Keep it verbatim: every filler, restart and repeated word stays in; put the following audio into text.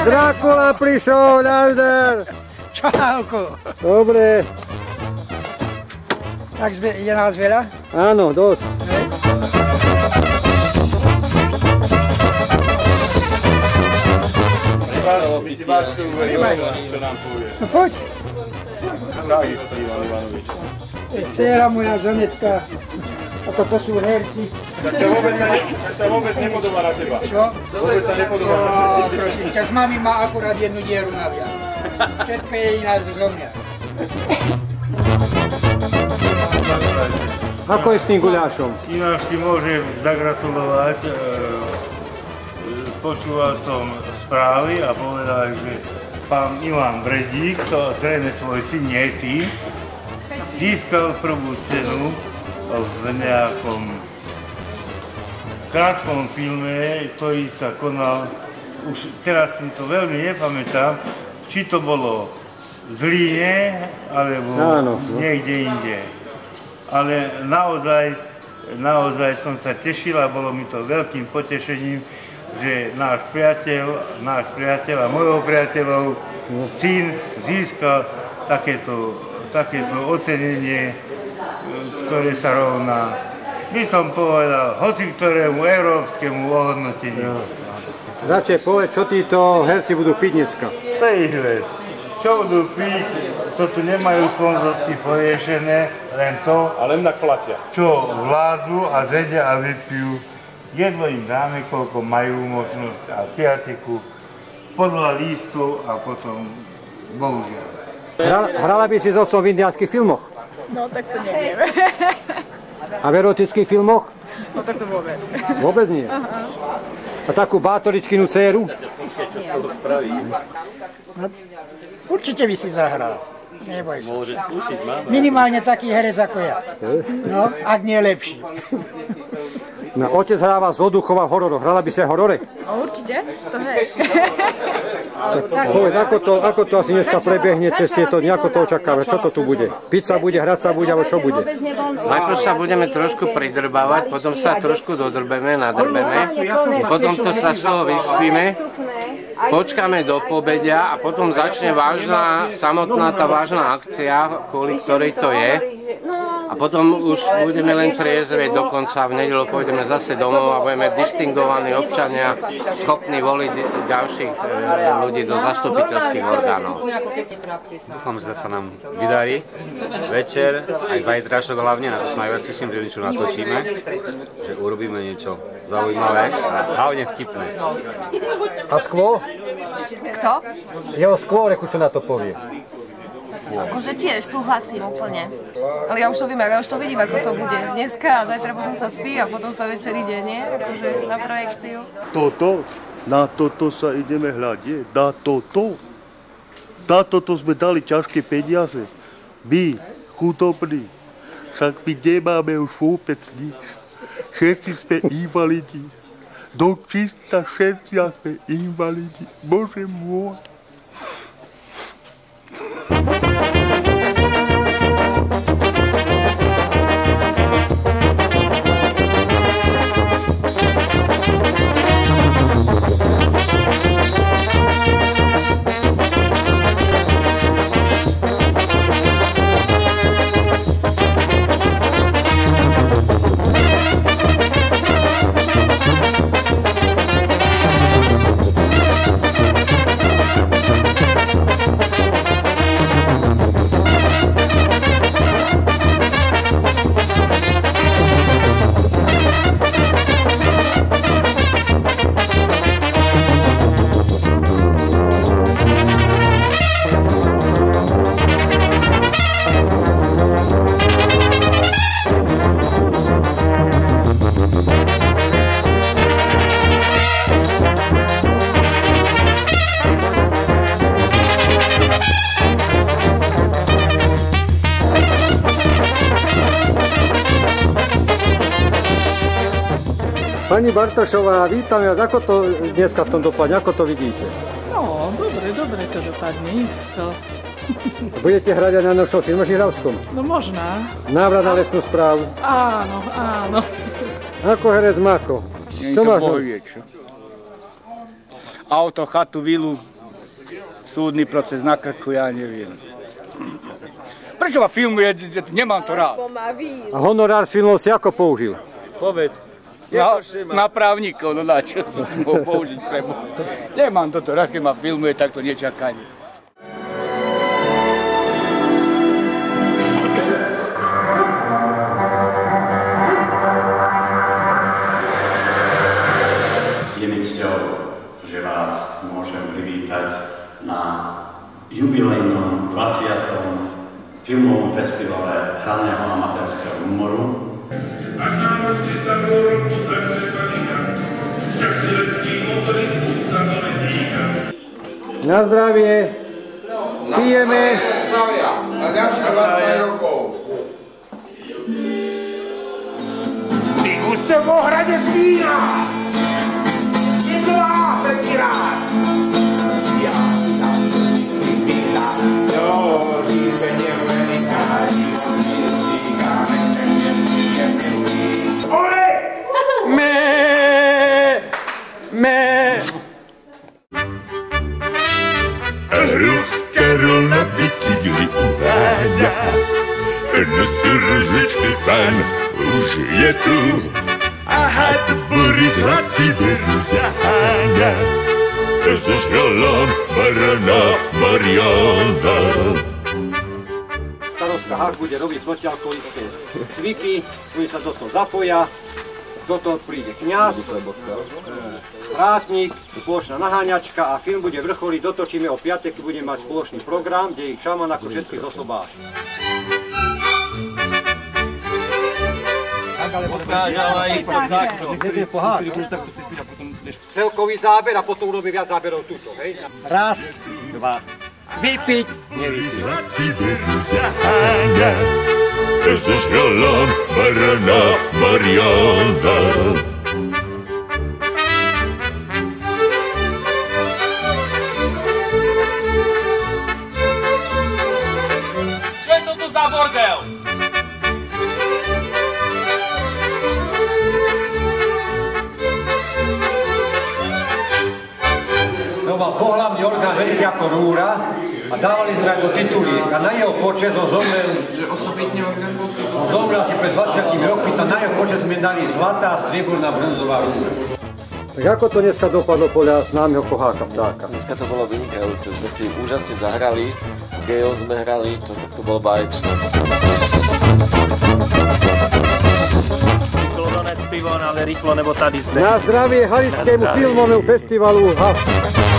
Drakula prišiel, Ľander! Čauko. Dobre. Tak je nás veľa? Áno, dosť. No poď. Dcera moja, Žanetka. A toto sú herci. Tak sa vôbec, sa, ne, sa vôbec nepodobá na teba. Čo? Vôbec sa nepodobá na teba. No, prosím ťa, s mami má akurát jednu dieru naviac. Všetko je iná zo mňa. Ako je s tým guľášom? Ináč ti môžem zagratulovať. Počúval som správy a povedal, že pán Ivan Bredík, to tréner tvoj syn, nie ty, získal prvú cenu v nejakom krátkom filme, ktorý sa konal, už teraz si to veľmi nepamätám, či to bolo v Zlíne, alebo Áno. niekde inde. Ale naozaj, naozaj som sa tešil a bolo mi to veľkým potešením, že náš priateľ, náš priateľ a mojho priateľov syn získal takéto, takéto ocenenie, ktoré sa rovná, by som povedal, hoci ktorému európskemu ohodnoteniu. Radšej povedz, čo títo herci budú piť dneska. To je ich vec. Čo budú piť, to tu nemajú sponzorsky poviešené, len to, A len tak platia. čo vládzu a zedia a vypijú. Jedlo im dáme, koľko majú možnosť a piateku, podľa lístkov a potom, bohužiaľ. Hra, hrala by si s otcom v indiánskych filmoch? No tak to neviem. A v erotických filmoch? No tak to vôbec. Vôbec nie. A takú bátoričkinu dcéru? Určite by si zahral. Neboj sa. Minimálne taký herec ako ja. No, ak nie lepší. No, otec hráva z Oduchova v hororoch. Hrala by si aj horore? No určite, to hej. Povedz, ako to, ako to asi dneska prebehne cez tieto dni, ako to očakávaš? Čo to tu bude? Piť sa bude, hrať sa bude, alebo čo bude? Najprv sa budeme trošku pridrbávať, potom sa trošku dodrbeme, nadrbeme, potom to sa z toho vyspíme, počkáme do pobedia a potom začne vážna, samotná tá vážna akcia, kvôli ktorej to je. A potom už budeme len triezvieť do konca, v nedeľu pôjdeme zase domov a budeme distingovaní občania, schopní voliť ďalších ľudí do zastupiteľských orgánov. Dúfam, že sa nám vydarí večer, aj zajtrašok hlavne, na to sa najviac teším, že niečo natočíme, že urobíme niečo zaujímavé a hlavne vtipné. A skôr? Kto? Jeho skôr, ako čo na to povie. Akože tiež súhlasím úplne. Ale ja už to viem, ja už to vidím, ako to bude. Dneska a zajtra potom sa spí a potom sa večer ide, nie? Akože na projekciu. Toto, na toto sa ideme hľadiť, na toto. Na toto sme dali ťažké peniaze. My, chudobní, však my nemáme už vôbec nič. Všetci sme invalidi. Do čista všetci sme invalidi. Bože môj. Pani Bartošová, vítam vás. Ako to dneska v tom dopadne? Ako to vidíte? No, dobre, dobre to dopadne, isto. Budete hrať aj na novšom filme Žihravskom? No možná. Návrat na lesnú správu? Áno, áno. Ako herec Mako? Čo máš? Auto, chatu, vilu, súdny proces na krku, ja neviem. Prečo ma filmuje, nemám to rád. A honorár z filmov si ako použil? Povedz. Na, na právnikov, no na čo si mohol použiť pre Boha. Nemám toto rád, keď ma filmuje takto nečakanie. Je mi cťou, že vás môžem privítať na jubilejnom dvadsiatom filmovom festivale hraného amatérskeho humoru. Až námosti sa po roku začne panika, však sledecký motoristů sa dole dýcha. Na zdravie, pijeme. Na ďalších dvadsať rokov. Tyku se v ohradě zvíra, je to a pekný rád. Ja sa vypíla, do líbe nevelikári, dýcháme stejne príjemný. Ole! Mé, mé. Ruch Karol na bicykli uváňa, nosí ružičný pán už je tu. A had Boris Hlaci veru zaháňa, so šrolom barana Mariana. Starosta Hák bude robiť protialkoholické cviky, oni sa do toho zapoja, do toho príde kňaz, vrátnik, spoločná naháňačka a film bude vrcholiť, dotočíme o piatek, budeme mať spoločný program, kde ich šaman ako všetky zosobáš. Celkový záber a potom urobí viac záberov tuto, hej? Raz, dva, vypiť, nevypiť. Hlaci veru zaháňa, so šrolom barana Mariana. Čo je to tu za bordel? To mal pohlavný orgán veľký ako rúra a dávali sme aj do titulík a na jeho počest on zomrel, on zomrel asi pred dvadsiatimi rokmi, a na jeho počest sme dali zlatá, strieborná, bronzová rúra. Tak ako to dneska dopadlo podľa známeho koháka vtáka? Dneska to bolo vynikajúce, sme si úžasne zahrali, gejov sme hrali, to, to bolo báječné. Rýchlo donec pivo, ale rýchlo nebo tady zde. Na zdravie Halickému filmovému festivalu H A S.